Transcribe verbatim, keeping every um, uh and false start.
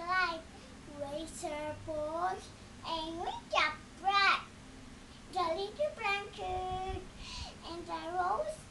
life. Razor balls and we got bread. The little blanket and the rose